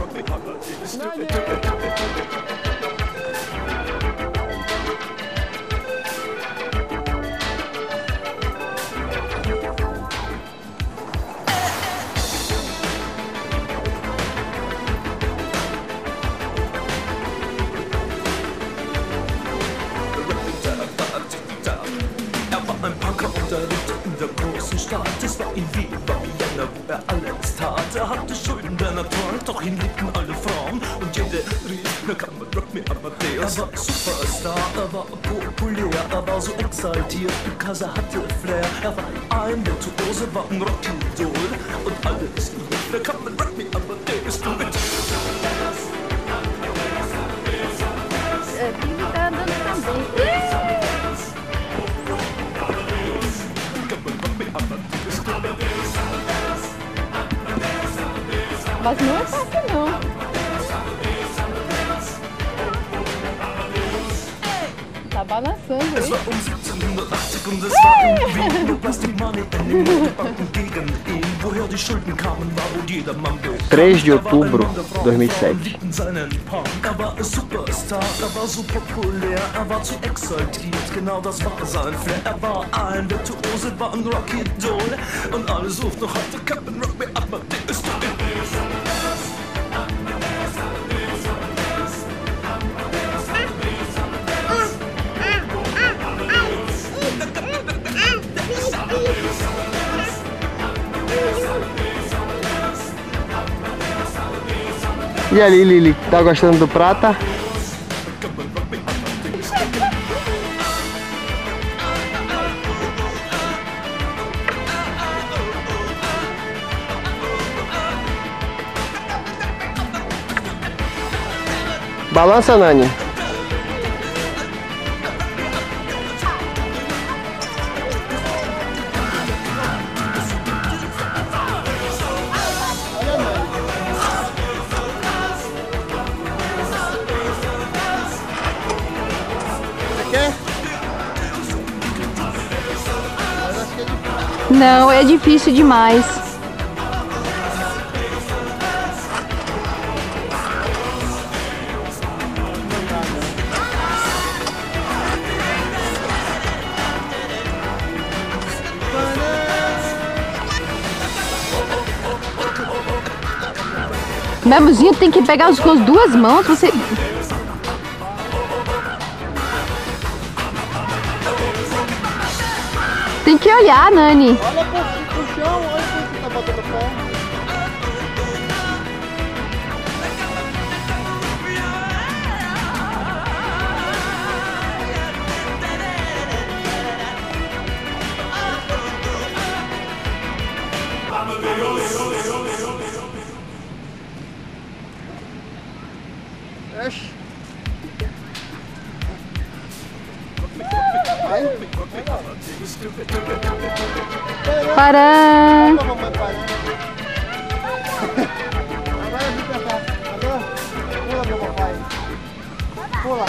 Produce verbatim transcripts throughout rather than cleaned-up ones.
Es war in Wien, war Vienna, wo er alles tat. Er hatte Schulden, denn er trank, doch ihn liebten alle Frauen. Und jede rief, na kann man Rock me Amadeus. Er war Superstar, er war populär, er war so exaltiert, because er hatte Flair. Er war ein Virtuose, war ein Rockidol. Und alles rief, na kann man Rock me Amadeus. Du mit Vivi tá andando também. Mas não é fácil não. Tá balançando, Es hein? war um siebzehnhundertachtzig und es war in Wien. Nur Plastic Money in den Banken gegen ihn. Woher die Schulden kamen, war wohl jedermann bekannt. três de outubro de dois mil e sete. Liebten seinen Punk. Er war ein Superstar, er war so populär, er war zu exaltiert, genau das war sein Flair. Er war ein Virtuose, war ein Rockidol. Und alle suchten noch heute Captain Rock me Amadeus. E ali, Lili, tá gostando do prata? Balança, Nani. Não, é difícil demais. Memozinho tem que pegar com as duas mãos, você... Tem que olhar, Nani. Olha pro chão, olha o que tá botando o pé. Oxi. Pará. Agora vem pra cá. Agora pula, meu papai. Pula.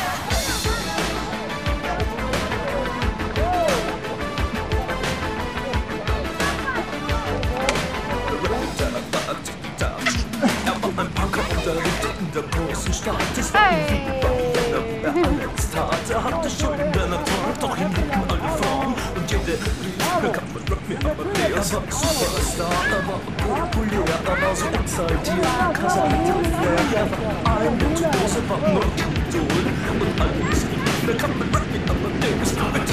Er war ein Punker und er lebte in der großen Stadt. Es war in Wien, war Vienna, wo er alles tat. Er hatte Schulden, denn er trank, doch ihn liebten alle Frauen. Und jede rief, na kann man Rock me Amadeus. Er war Superstar, er war populär, er war so exaltiert, because er hatte Flair. Er war ein Virtuose, war ein Rockidol. Und alles rief, na kann man Rock me Amadeus. Du mit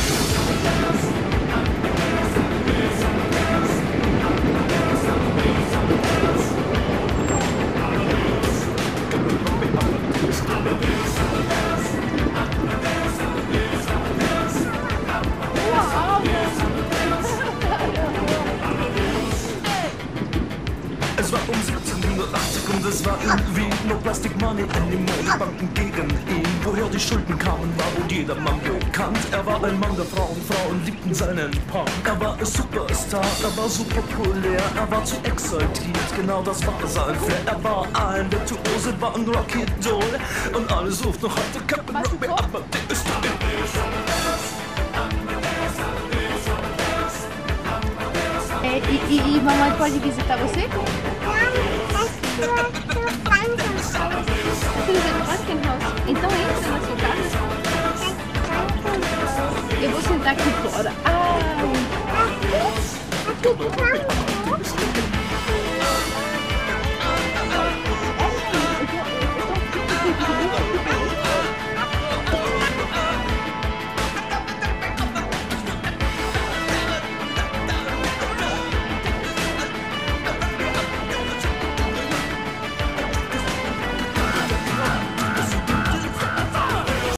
Es war um siebzehnhundertachtzig und es war in Wien. No Plastic Money in den Modebanken gegen ihn. Woher die Schulden kamen, war wohl jedermann bekannt. Er war ein Mann der Frauen, Frauen liebten seinen Punk. Er war ein Superstar, er war so populär, er war zu exaltiert, genau das war sein Flair. Er war ein Virtuose, war ein Rockidol. Und alle suchten noch heute Captain Rock me Amadeus. É, É, e, e, e mamãe pode visitar você? Aquele é do Pumpkin House. Então entra na sua casa. Eu vou sentar aqui fora. Ai.